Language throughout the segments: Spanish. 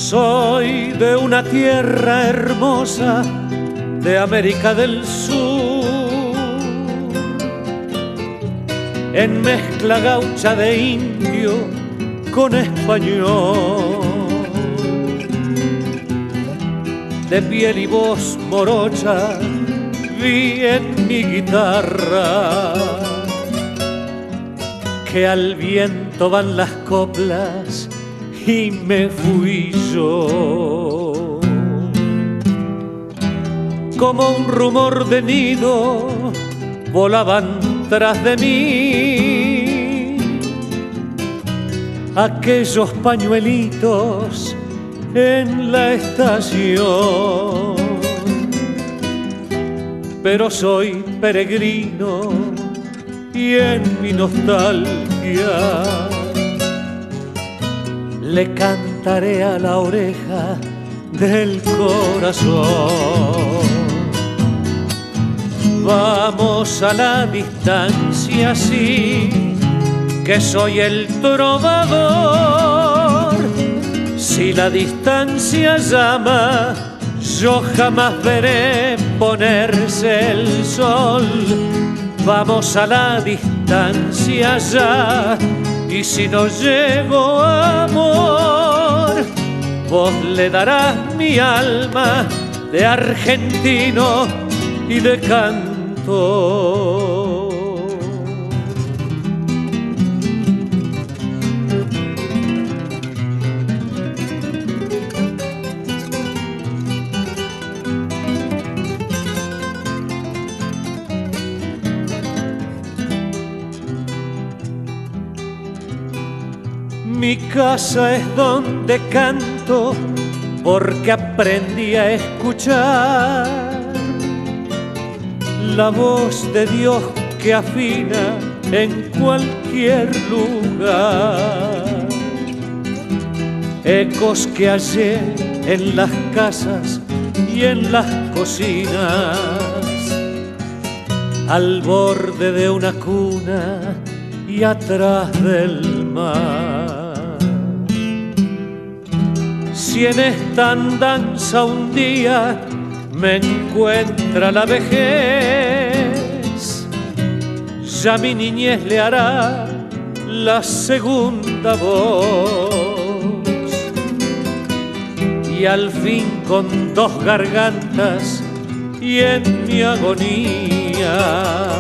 Soy de una tierra hermosa de América del Sur, en mezcla gaucha de indio con español, de piel y voz morocha vi en mi guitarra que al viento van las coplas y me fui yo. Como un rumor de nido volaban tras de mí aquellos pañuelitos en la estación. Pero soy peregrino y en mi nostalgia le cantaré a la oreja del corazón. Vamos a la distancia, sí, que soy el trovador. Si la distancia llama, yo jamás veré ponerse el sol. Vamos a la distancia ya, y si no llego, amor, vos le darás mi alma de argentino y de canto. Mi casa es donde canto porque aprendí a escuchar la voz de Dios que afina en cualquier lugar. Ecos que hallé en las casas y en las cocinas, al borde de una cuna y atrás del mar. Si en esta andanza un día me encuentra la vejez, ya mi niñez le hará la segunda voz. Y al fin con dos gargantas y en mi agonía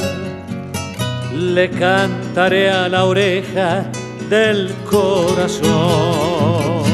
le cantaré a la oreja del corazón.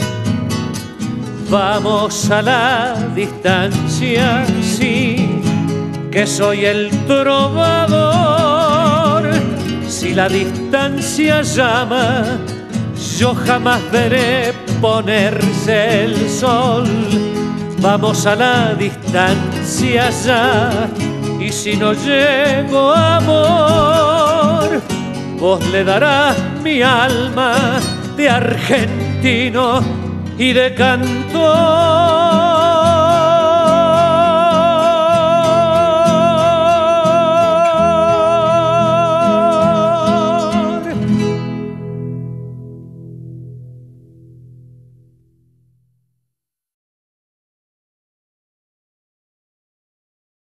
Vamos a la distancia, sí, que soy el trovador. Si la distancia llama, yo jamás veré ponerse el sol. Vamos a la distancia ya, y si no llego, amor, vos le darás mi alma de argentino y de cantor.